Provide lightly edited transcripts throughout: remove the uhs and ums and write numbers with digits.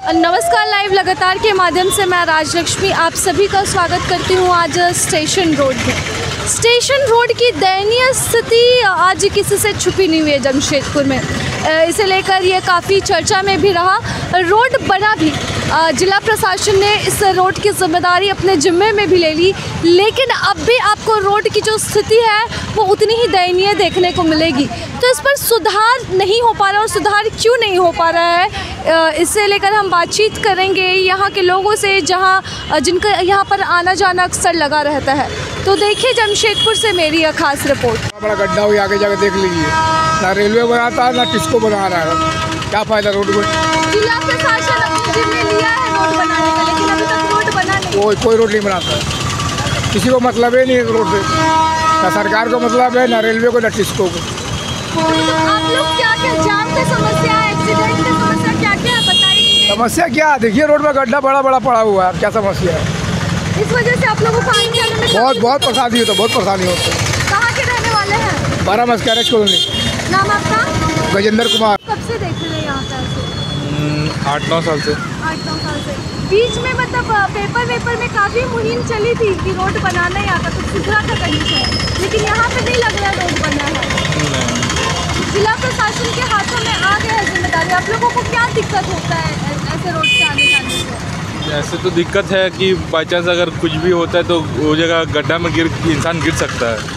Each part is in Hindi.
नमस्कार, लाइव लगातार के माध्यम से मैं राजलक्ष्मी आप सभी का स्वागत करती हूँ। आज स्टेशन रोड में स्टेशन रोड की दयनीय स्थिति आज किसी से छुपी नहीं हुई है जमशेदपुर में। इसे लेकर ये काफ़ी चर्चा में भी रहा। रोड बना भी, जिला प्रशासन ने इस रोड की जिम्मेदारी अपने जिम्मे में भी ले ली, लेकिन अब भी आपको रोड की जो स्थिति है वो उतनी ही दयनीय देखने को मिलेगी। तो इस पर सुधार नहीं हो पा रहा, और सुधार क्यों नहीं हो पा रहा है इससे लेकर हम बातचीत करेंगे यहाँ के लोगों से, जिनका यहाँ पर आना जाना अक्सर लगा रहता है। तो देखिए जमशेदपुर से मेरी यह खास रिपोर्ट। बड़ा गड्ढा हो, आगे जाके देख लीजिए, ना रेलवे बनाता है ना टिस्को बना रहा है। क्या फायदा रोड को? जिला प्रशासन अपने जिम्मे लिया है रोड बनाने का, लेकिन अभी तक रोड बना नहीं। कोई रोड नहीं बनाता है, किसी को मतलब ही नहीं रोड से, ना सरकार को मतलब है, ना रेलवे को, ना टिस्को को। तो आप लोग क्या जाम की समस्या, एक्सीडेंट की समस्या क्या है बताइए। समस्या क्या है? देखिए रोड में गड्ढा बड़ा पड़ा हुआ है, क्या समस्या है? इस वजह से आप लोगों को आने जाने में बहुत परेशानी होता है, बहुत परेशानी होती है। कहाँ के रहने वाले हैं? 12 मस्कैरेज कॉलोनी। नाम आपका? गजेंद्र कुमार। कब से देख रहे हैं यहाँ पे? 8-9 साल से। 8-9 साल से। बीच में मतलब पेपर में काफ़ी मुहिम चली थी कि रोड बनाना यहाँ का, कुछ सुधरा था कहीं से, लेकिन यहाँ पे नहीं लग रहा रोड बना है। जिला प्रशासन के हाथों में आ गया है जिम्मेदारी। आप लोगों को क्या दिक्कत होता है ऐसे रोड से आने जाने से? ऐसे तो दिक्कत है कि बाई चांस अगर कुछ भी होता है तो वो जगह गड्ढा में इंसान गिर सकता है।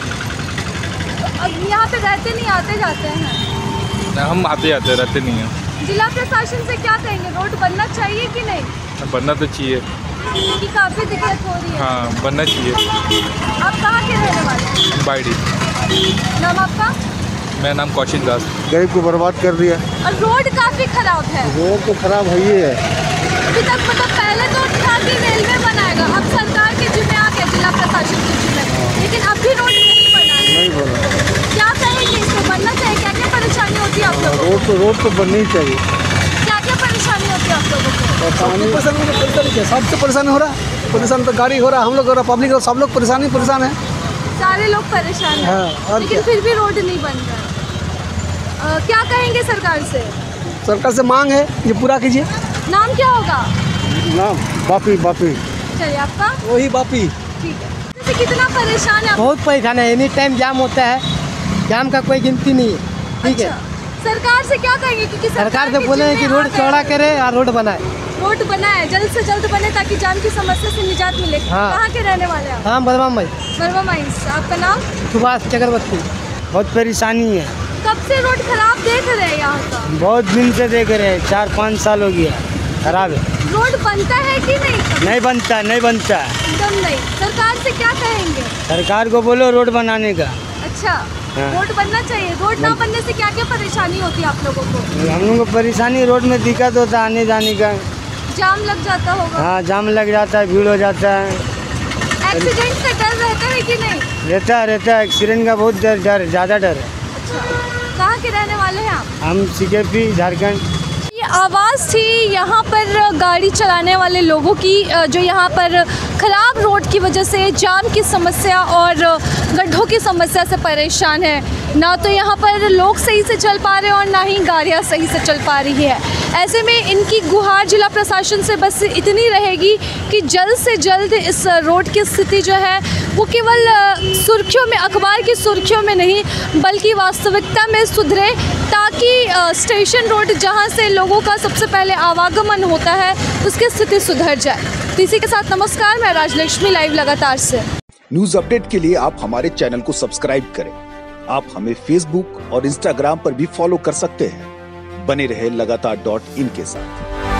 अब यहाँ पे रहते नहीं, आते जाते हैं? हम आते जाते रहते नहीं हैं। जिला प्रशासन से क्या कहेंगे, रोड बनना चाहिए कि नहीं? बनना तो चाहिए, क्योंकि काफ़ी दिक्कत हो रही है। हाँ बनना चाहिए। आप कहाँ के रहने वाले हैं? बाइडी। नाम आपका? मेरा नाम कौशिक दास। गरीब को बर्बाद कर दिया। और रोड काफ़ी खराब है। रोड तो खराब है ही है। अभी तक मतलब पहले तो था कि रेलवे बनाएगा, अब सरकार के जिम्मे आ गया, जिला प्रशासन के जिम्मे, लेकिन अब भी रोड नहीं बना है। नहीं बना। क्या कहेंगे, इसको बनना चाहिए? क्या क्या परेशानी होती है आप लोगों को? रोड तो बननी चाहिए। क्या क्या परेशानी होती है आप लोगों को? सबसे परेशानी हो रहा है, परेशान तो गाड़ी हो रहा है, हम लोग हो रहा, पब्लिक सब लोग परेशान है। सारे लोग परेशान हैं। हाँ, लेकिन फिर भी रोड नहीं बन रहा। क्या कहेंगे सरकार से? सरकार से मांग है ये पूरा कीजिए। नाम क्या होगा? नाम बापी। चलिए आपका? वही बापी। ठीक है। जैसे कितना परेशान है आप? बहुत परेशान है, एनी टाइम जाम होता है, जाम का कोई गिनती नहीं है। ठीक है। सरकार से क्या कहेंगे? क्योंकि सरकार से बोले कि रोड चौड़ा करे और रोड बनाए। रोड बनाए, जल्द से जल्द बने, ताकि जाम की समस्या से निजात मिले। हाँ। कहाँ के रहने वाले हैं? हाँ, बलवाम भाई। आपका नाम? सुभाष चक्रवर्ती। बहुत परेशानी है। कब से रोड खराब देख रहे हैं यहाँ का? बहुत दिन से देख रहे हैं, 4-5 साल हो गया खराब है। रोड बनता है कि नहीं? नहीं बनता एकदम नहीं। सरकार से क्या कहेंगे? सरकार को बोलो रोड बनाने का। अच्छा। हाँ। रोड बनना चाहिए। रोड ना बनने से क्या क्या परेशानी होती है आप लोगों को? हम लोग को परेशानी, रोड में दिक्कत होता है आने जाने का। जाम लग जाता होगा? हाँ, जाम लग जाता है, भीड़ हो जाता है। एक्सीडेंट का डर रहता है कि नहीं? रहता है, एक्सीडेंट का बहुत डर, ज़्यादा डर है। अच्छा। कहाँ के रहने वाले हैं आप? हम सीकेपी झारखंड। ये आवाज़ थी यहाँ पर गाड़ी चलाने वाले लोगों की, जो यहाँ पर ख़राब रोड की वजह से जाम की समस्या और गड्ढों की समस्या से परेशान है। ना तो यहाँ पर लोग सही से चल पा रहे हैं और ना ही गाड़ियाँ सही से चल पा रही है। ऐसे में इनकी गुहार जिला प्रशासन से बस इतनी रहेगी कि जल्द से जल्द इस रोड की स्थिति जो है वो केवल सुर्खियों में, अखबार की सुर्खियों में नहीं बल्कि वास्तविकता में सुधरे, ताकि स्टेशन रोड जहां से लोगों का सबसे पहले आवागमन होता है उसकी स्थिति सुधर जाए। तो इसी के साथ नमस्कार, मैं राजलक्ष्मी लाइव लगातार से। न्यूज अपडेट के लिए आप हमारे चैनल को सब्सक्राइब करें। आप हमें फेसबुक और इंस्टाग्राम पर भी फॉलो कर सकते हैं। बने रहे लगातार.in के साथ।